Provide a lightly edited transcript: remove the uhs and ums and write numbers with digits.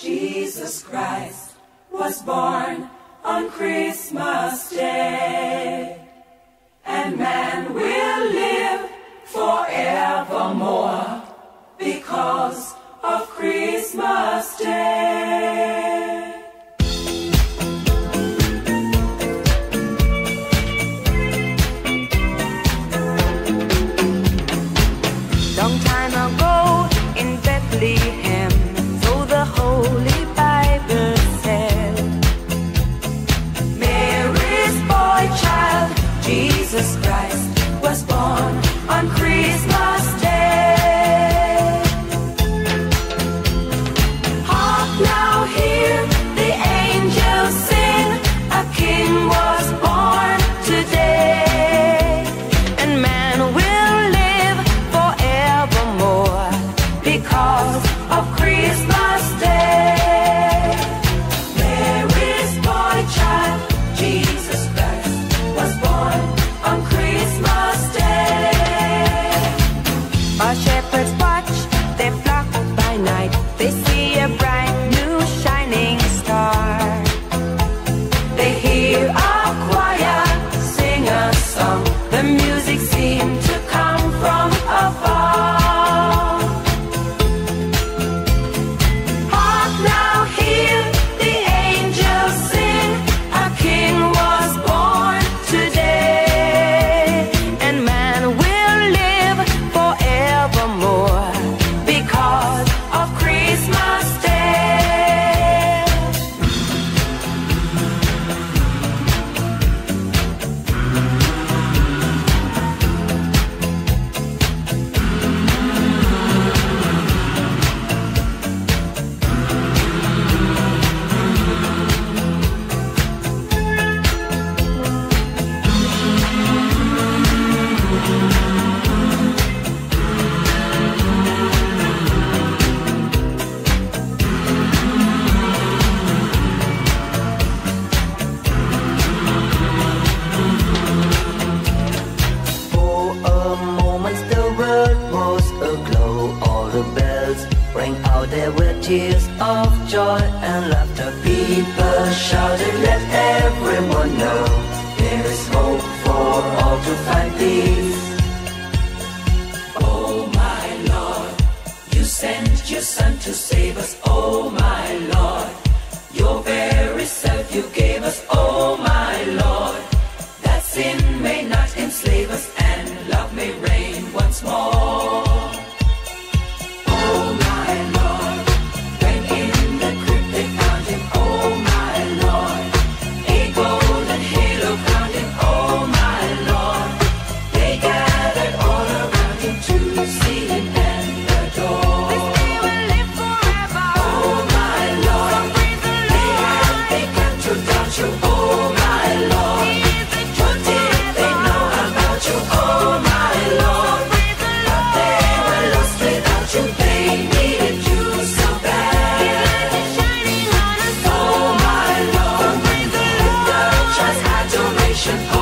Jesus Christ was born on Christmas Day, and man will live forevermore because of Christmas Day. Long time ago in Bethlehem, so the Holy Bible said, Mary's boy child, Jesus Christ, was born on Christmas Day. Hark now, hear the angels sing, a king was born today, and man will live forevermore because of Christmas Day. Mary's boy child, Jesus Christ, was born on Christmas Day. Our shepherds watch their flock by night. They see a bright new shining star. They hear a choir sing a song. The music seemed to come from afar. Hark now, hear the angels sing, a king was born today, And man will live forevermore because of Christmas Day. For a moment the world was aglow. All the bells rang out, there were tears of joy and laughter. People shouted, let everyone know there is hope for all to find peace. Oh my Lord, you sent your Son to save us. Oh my Lord, your very self you gave us. Oh my Lord, that sin may not enslave us and love may reign once more. Oh my Lord, when in the crypt they found him. Oh my Lord, a golden halo crowned him. Oh my Lord, they gathered all around him to see him and adore. They will live forever. Oh my Lord, they had begun to doubt you. Oh my Lord, what did they know about you? Oh my Lord, but they were lost without you. They needed you so bad. Shining on us. Oh my Lord, lift up church adoration.